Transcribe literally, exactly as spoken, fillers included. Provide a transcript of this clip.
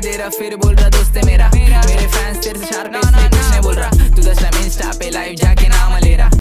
दे रहा फिर बोल रहा दोस्त है मेरा। मेरे फैंस